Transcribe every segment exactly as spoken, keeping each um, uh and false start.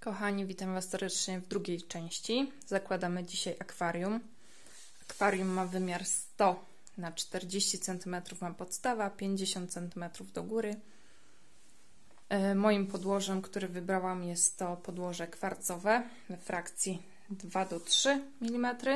Kochani, witam Was serdecznie w drugiej części. Zakładamy dzisiaj akwarium. Akwarium ma wymiar sto na czterdzieści centymetrów, ma podstawa, pięćdziesiąt centymetrów do góry. Moim podłożem, które wybrałam, jest to podłoże kwarcowe we frakcji dwa do trzech milimetrów.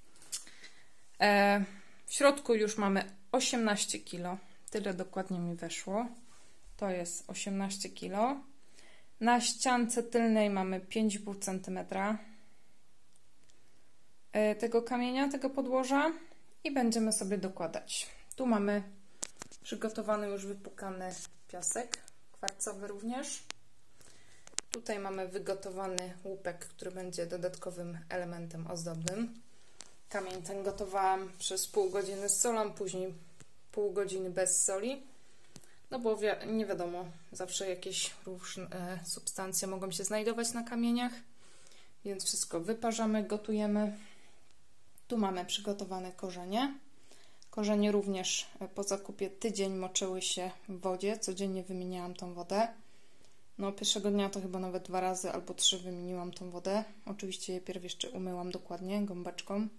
W środku już mamy osiemnaście kilo. Tyle dokładnie mi weszło. To jest osiemnaście kilo. Na ściance tylnej mamy pięć i pół centymetra tego kamienia, tego podłoża i będziemy sobie dokładać. Tu mamy przygotowany już wypukany piasek, kwarcowy również. Tutaj mamy wygotowany łupek, który będzie dodatkowym elementem ozdobnym. Kamień ten gotowałam przez pół godziny z solą, później pół godziny bez soli. No bo wi nie wiadomo, zawsze jakieś różne e, substancje mogą się znajdować na kamieniach, więc wszystko wyparzamy, gotujemy. Tu mamy przygotowane korzenie. Korzenie również po zakupie tydzień moczyły się w wodzie, codziennie wymieniałam tą wodę. No pierwszego dnia to chyba nawet dwa razy albo trzy wymieniłam tą wodę. Oczywiście je pierw jeszcze umyłam dokładnie gąbeczką.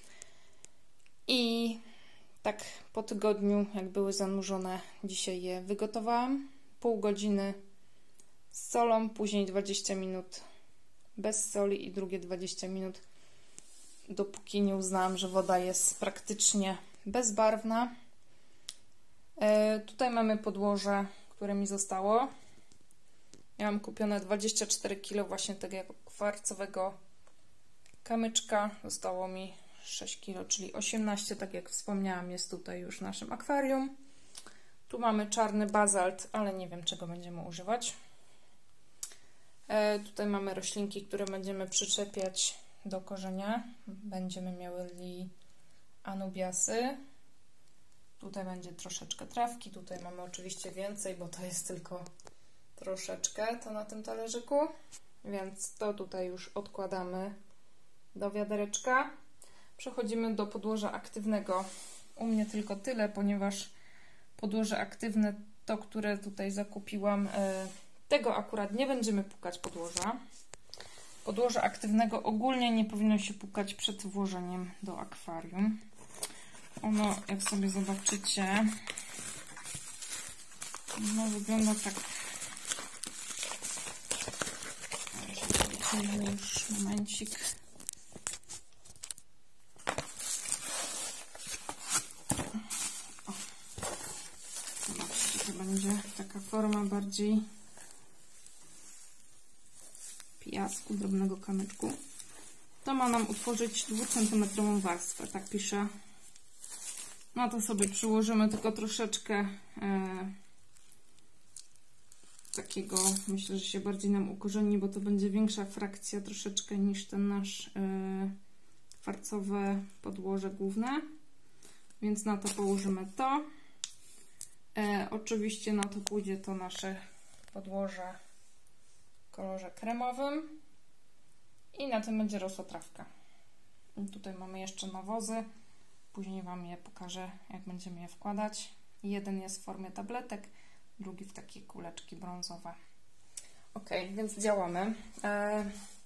I tak po tygodniu, jak były zanurzone, dzisiaj je wygotowałam. Pół godziny z solą, później dwadzieścia minut bez soli i drugie dwadzieścia minut, dopóki nie uznałam, że woda jest praktycznie bezbarwna. E, tutaj mamy podłoże, które mi zostało. Ja mam kupione dwadzieścia cztery kilo właśnie tego kwarcowego kamyczka. Zostało mi sześć kilo, czyli osiemnaście, tak jak wspomniałam, jest tutaj już w naszym akwarium. Tu mamy czarny bazalt, ale nie wiem, czego będziemy używać. E, tutaj mamy roślinki, które będziemy przyczepiać do korzenia. Będziemy mieli anubiasy. Tutaj będzie troszeczkę trawki. Tutaj mamy oczywiście więcej, bo to jest tylko troszeczkę to na tym talerzyku. Więc to tutaj już odkładamy do wiadereczka. Przechodzimy do podłoża aktywnego. U mnie tylko tyle, ponieważ podłoże aktywne, to które tutaj zakupiłam, tego akurat nie będziemy pukać podłoża. Podłoże aktywnego ogólnie nie powinno się pukać przed włożeniem do akwarium. Ono, jak sobie zobaczycie, no wygląda tak. Już momencik. Będzie taka forma bardziej piasku, drobnego kamyczku. To ma nam utworzyć dwucentymetrową warstwę, tak pisze. No to sobie przyłożymy tylko troszeczkę e, takiego, myślę, że się bardziej nam ukorzeni, bo to będzie większa frakcja troszeczkę niż ten nasz e, kwarcowe podłoże główne. Więc na to położymy to. E, oczywiście na to pójdzie to nasze podłoże w kolorze kremowym i na tym będzie rosła trawka. I tutaj mamy jeszcze nawozy, później Wam je pokażę, jak będziemy je wkładać. Jeden jest w formie tabletek, drugi w takie kuleczki brązowe. Ok, więc działamy. E,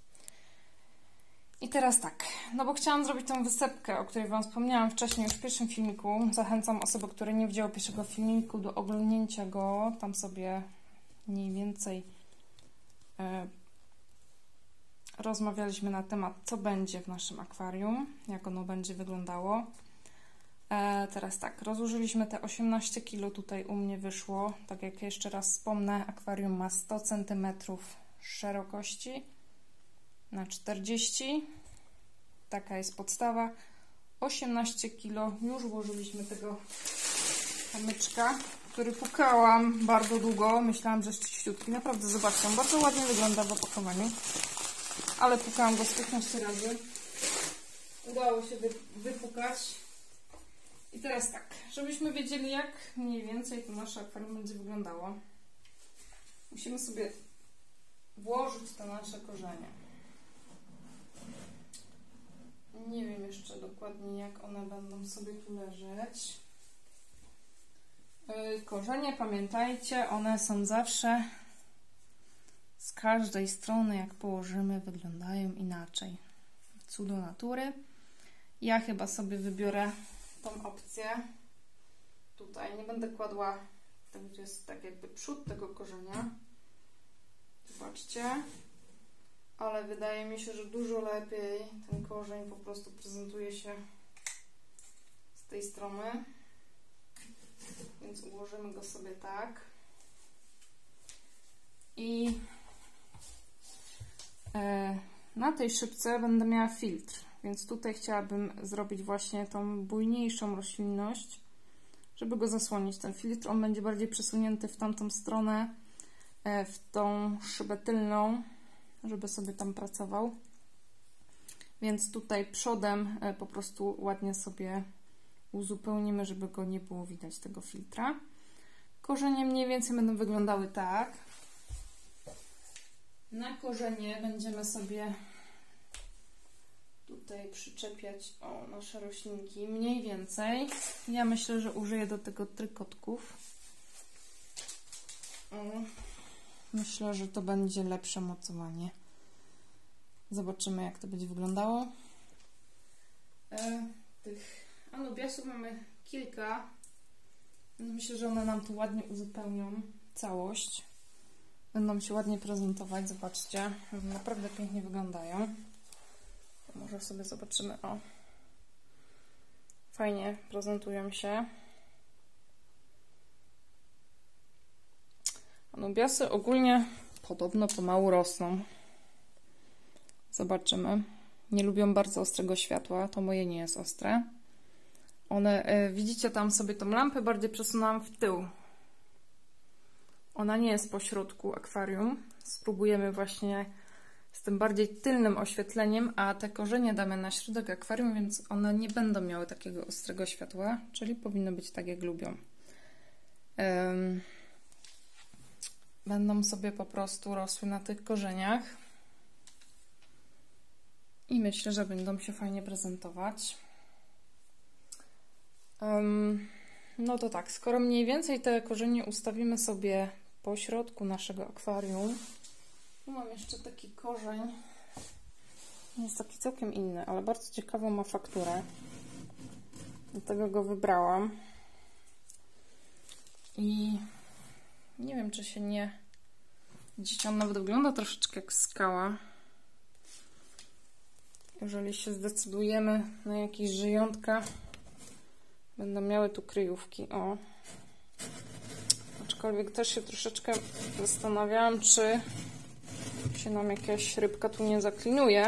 I teraz tak, no bo chciałam zrobić tą wysepkę, o której Wam wspomniałam wcześniej już w pierwszym filmiku. Zachęcam osoby, które nie widziały pierwszego filmiku, do oglądnięcia go. Tam sobie mniej więcej e, rozmawialiśmy na temat, co będzie w naszym akwarium, jak ono będzie wyglądało. E, teraz tak, rozłożyliśmy te osiemnaście kilo, tutaj u mnie wyszło. Tak jak jeszcze raz wspomnę, akwarium ma sto centymetrów szerokości na czterdzieści. Taka jest podstawa. osiemnaście kilo. Już włożyliśmy tego kamyczka, który pukałam bardzo długo. Myślałam, że jest czyściutki. Naprawdę, zobaczcie, on bardzo ładnie wygląda w opakowaniu. Ale pukałam go z piętnaście razy. Udało się wypukać. I teraz tak, żebyśmy wiedzieli, jak mniej więcej to nasze akwarium będzie wyglądało. Musimy sobie włożyć te nasze korzenie. Nie wiem jeszcze dokładnie, jak one będą sobie tu leżeć. Korzenie, pamiętajcie, one są zawsze z każdej strony, jak położymy, wyglądają inaczej. Cudo natury. Ja chyba sobie wybiorę tą opcję. Tutaj nie będę kładła, to jest tak jakby przód tego korzenia. Zobaczcie. Ale wydaje mi się, że dużo lepiej ten korzeń po prostu prezentuje się z tej strony. Więc ułożymy go sobie tak. I e, na tej szybce będę miała filtr, więc tutaj chciałabym zrobić właśnie tą bujniejszą roślinność, żeby go zasłonić. Ten filtr, on będzie bardziej przesunięty w tamtą stronę, e, w tą szybę tylną, żeby sobie tam pracował. Więc tutaj przodem e, po prostu ładnie sobie uzupełnimy, żeby go nie było widać, tego filtra. Korzenie mniej więcej będą wyglądały tak. Na korzenie będziemy sobie tutaj przyczepiać o nasze roślinki. Mniej więcej. Ja myślę, że użyję do tego trykotków. Myślę, że to będzie lepsze mocowanie. Zobaczymy, jak to będzie wyglądało. E, tych anubiasów mamy kilka. Myślę, że one nam tu ładnie uzupełnią całość. Będą się ładnie prezentować. Zobaczcie, naprawdę pięknie wyglądają. Może sobie zobaczymy. O, fajnie prezentują się. Anubiasy ogólnie podobno pomału rosną. Zobaczymy. Nie lubią bardzo ostrego światła. To moje nie jest ostre. One, y, widzicie tam sobie tą lampę bardziej przesunęłam w tył. Ona nie jest po środku akwarium. Spróbujemy właśnie z tym bardziej tylnym oświetleniem, a te korzenie damy na środek akwarium, więc one nie będą miały takiego ostrego światła, czyli powinno być tak, jak lubią. Um, będą sobie po prostu rosły na tych korzeniach i myślę, że będą się fajnie prezentować. Um, no to tak, skoro mniej więcej te korzenie ustawimy sobie po środku naszego akwarium. Tu mam jeszcze taki korzeń. Jest taki całkiem inny, ale bardzo ciekawą ma fakturę. Dlatego go wybrałam. I nie wiem, czy się nie... Widzicie, on nawet wygląda troszeczkę jak skała. Jeżeli się zdecydujemy na jakieś żyjątka, będą miały tu kryjówki. O. Aczkolwiek też się troszeczkę zastanawiałam, czy się nam jakaś rybka tu nie zaklinuje.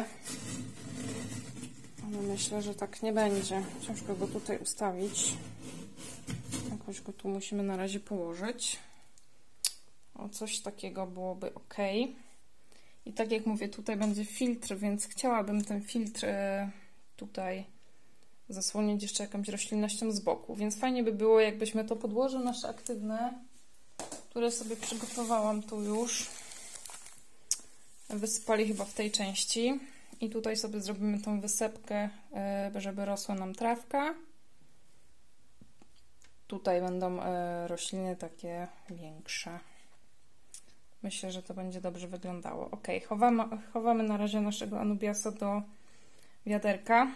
Ale myślę, że tak nie będzie. Ciężko go tutaj ustawić. Jakoś go tu musimy na razie położyć. O, coś takiego byłoby ok. I tak jak mówię, tutaj będzie filtr, więc chciałabym ten filtr tutaj zasłonić jeszcze jakąś roślinnością z boku. Więc fajnie by było, jakbyśmy to podłoże nasze aktywne, które sobie przygotowałam tu już, wysypali chyba w tej części. I tutaj sobie zrobimy tą wysepkę, żeby rosła nam trawka. Tutaj będą rośliny takie większe. Myślę, że to będzie dobrze wyglądało. Ok, chowamy, chowamy na razie naszego anubiasa do wiaderka.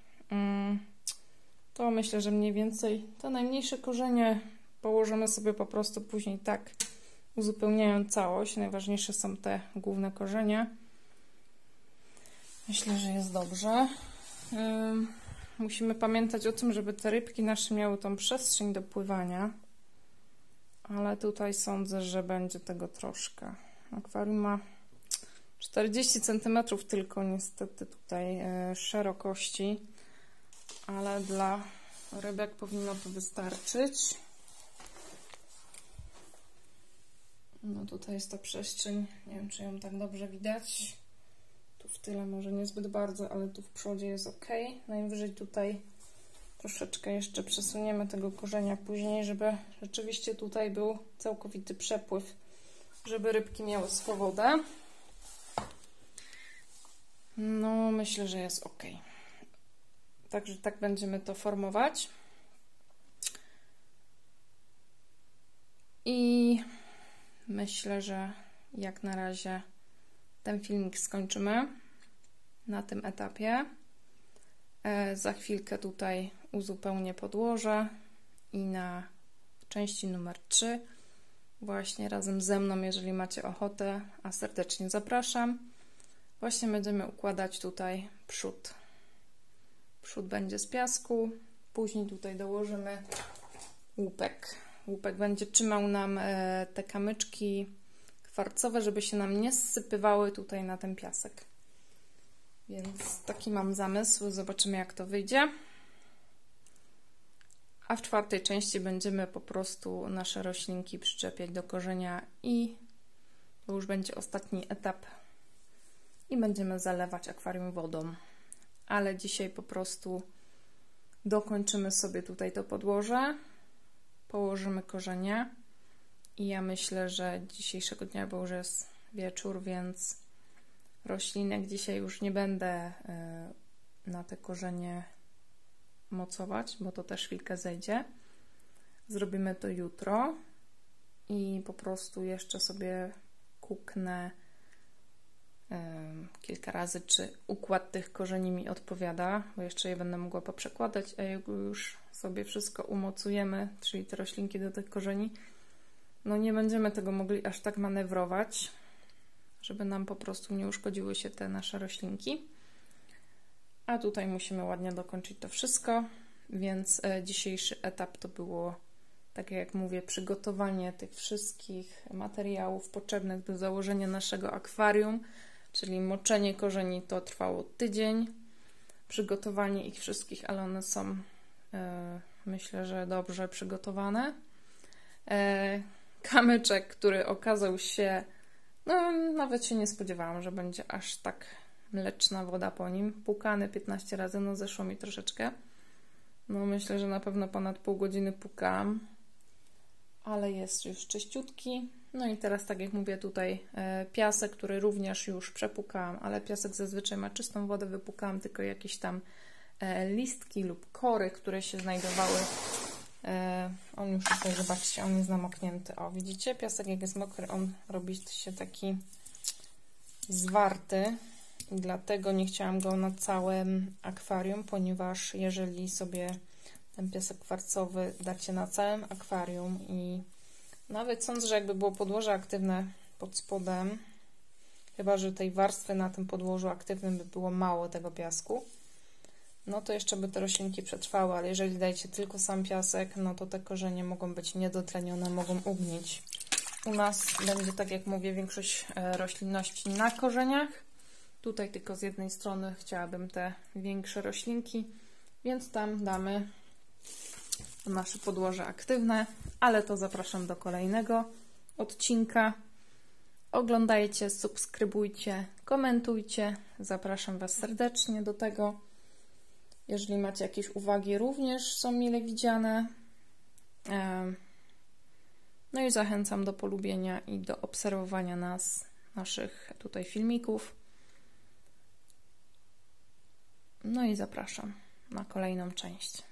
To myślę, że mniej więcej te najmniejsze korzenie położymy sobie po prostu później tak, uzupełniają całość. Najważniejsze są te główne korzenie. Myślę, że jest dobrze. Yy, musimy pamiętać o tym, żeby te rybki nasze miały tą przestrzeń do pływania. Ale tutaj sądzę, że będzie tego troszkę. Akwarium ma czterdzieści centymetrów tylko niestety tutaj yy, szerokości. Ale dla rybek powinno to wystarczyć. No tutaj jest ta przestrzeń, nie wiem, czy ją tak dobrze widać. Tu w tyle może niezbyt bardzo, ale tu w przodzie jest ok. Najwyżej tutaj troszeczkę jeszcze przesuniemy tego korzenia później, żeby rzeczywiście tutaj był całkowity przepływ, żeby rybki miały swobodę. No myślę, że jest ok. Także tak będziemy to formować. I myślę, że jak na razie ten filmik skończymy na tym etapie. E, za chwilkę tutaj uzupełnię podłoże i na części numer trzy właśnie razem ze mną, jeżeli macie ochotę, a serdecznie zapraszam, właśnie będziemy układać tutaj przód. Przód będzie z piasku, później tutaj dołożymy łupek. Łupek będzie trzymał nam e, te kamyczki kwarcowe, żeby się nam nie zsypywały tutaj na ten piasek. Więc taki mam zamysł, zobaczymy jak to wyjdzie. A w czwartej części będziemy po prostu nasze roślinki przyczepiać do korzenia i to już będzie ostatni etap i będziemy zalewać akwarium wodą. Ale dzisiaj po prostu dokończymy sobie tutaj to podłoże, położymy korzenie i ja myślę, że dzisiejszego dnia, bo już jest wieczór, więc roślinek dzisiaj już nie będę na te korzenie mocować, bo to też chwilkę zejdzie. Zrobimy to jutro i po prostu jeszcze sobie kuknę kilka razy, czy układ tych korzeni mi odpowiada, bo jeszcze je będę mogła poprzekładać, a jak już sobie wszystko umocujemy, czyli te roślinki do tych korzeni, no nie będziemy tego mogli aż tak manewrować, żeby nam po prostu nie uszkodziły się te nasze roślinki. A tutaj musimy ładnie dokończyć to wszystko, więc dzisiejszy etap to było, tak jak mówię, przygotowanie tych wszystkich materiałów potrzebnych do założenia naszego akwarium, czyli moczenie korzeni to trwało tydzień, przygotowanie ich wszystkich, ale one są e, myślę, że dobrze przygotowane. E, kamyczek, który okazał się, no nawet się nie spodziewałam, że będzie aż tak mleczna woda po nim, pukany piętnaście razy, no zeszło mi troszeczkę, no myślę, że na pewno ponad pół godziny pukałam, ale jest już czyściutki. No i teraz, tak jak mówię, tutaj e, piasek, który również już przepukałam, ale piasek zazwyczaj ma czystą wodę, wypukałam tylko jakieś tam e, listki lub kory, które się znajdowały. E, on już tutaj, zobaczcie, on jest namoknięty. O, widzicie? Piasek jak jest mokry, on robi się taki zwarty i dlatego nie chciałam go na całym akwarium, ponieważ jeżeli sobie ten piasek kwarcowy dacie na całym akwarium i nawet sądzę, że jakby było podłoże aktywne pod spodem, chyba że tej warstwy na tym podłożu aktywnym by było mało tego piasku, no to jeszcze by te roślinki przetrwały, ale jeżeli dajecie tylko sam piasek, no to te korzenie mogą być niedotlenione, mogą ugnić. U nas będzie, tak jak mówię, większość roślinności na korzeniach. Tutaj tylko z jednej strony chciałabym te większe roślinki, więc tam damy nasze podłoże aktywne, ale to zapraszam do kolejnego odcinka. Oglądajcie, subskrybujcie, komentujcie. Zapraszam Was serdecznie do tego. Jeżeli macie jakieś uwagi, również są mile widziane. No i zachęcam do polubienia i do obserwowania nas, naszych tutaj filmików. No i zapraszam na kolejną część.